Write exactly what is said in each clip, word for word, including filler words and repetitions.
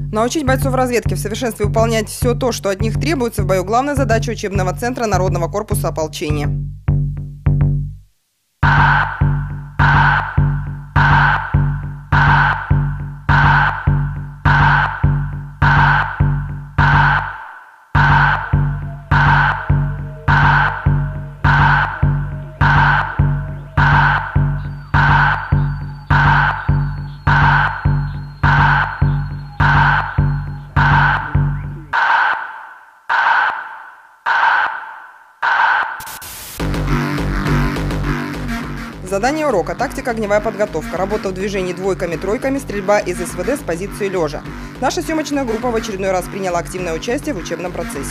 Научить бойцов разведки в совершенстве выполнять все то, что от них требуется в бою – главная задача учебного центра Народного корпуса ополчения. Задание урока – тактика огневая подготовка, работа в движении двойками-тройками, стрельба из эс вэ дэ с позиции лежа. Наша съемочная группа в очередной раз приняла активное участие в учебном процессе.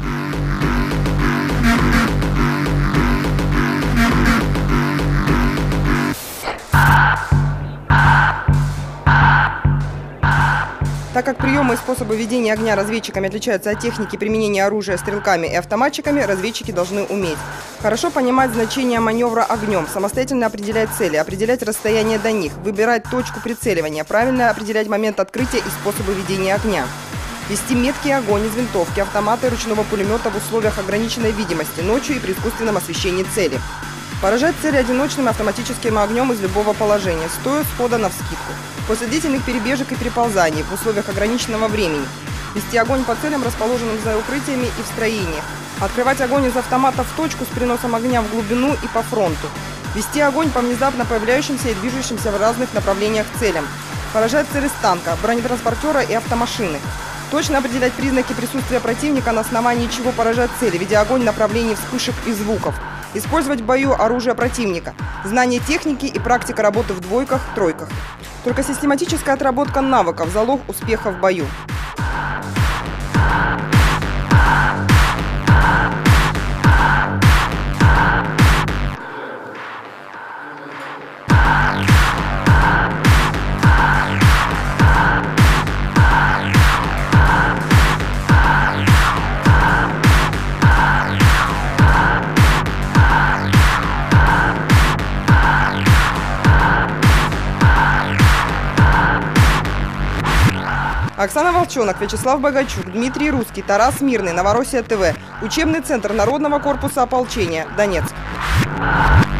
Так как приемы и способы ведения огня разведчиками отличаются от техники применения оружия стрелками и автоматчиками, разведчики должны уметь хорошо понимать значение маневра огнем, самостоятельно определять цели, определять расстояние до них, выбирать точку прицеливания, правильно определять момент открытия и способы ведения огня, вести меткий огонь из винтовки, автомата и ручного пулемета в условиях ограниченной видимости, ночью и при искусственном освещении цели, поражать цели одиночным автоматическим огнем из любого положения, стоя схода навскидку, после длительных перебежек и переползаний в условиях ограниченного времени, вести огонь по целям, расположенным за укрытиями и в строениях, открывать огонь из автомата в точку с переносом огня в глубину и по фронту, вести огонь по внезапно появляющимся и движущимся в разных направлениях целям, поражать цели с танка, бронетранспортера и автомашины, точно определять признаки присутствия противника, на основании чего поражать цели, ведя огонь в направлении вспышек и звуков, использовать в бою оружие противника, знание техники и практика работы в двойках, тройках. Только систематическая отработка навыков – залог успеха в бою. Оксана Волчонок, Вячеслав Богачук, Дмитрий Русский, Тарас Мирный, Новороссия ТВ. Учебный центр Народного корпуса ополчения, Донецк.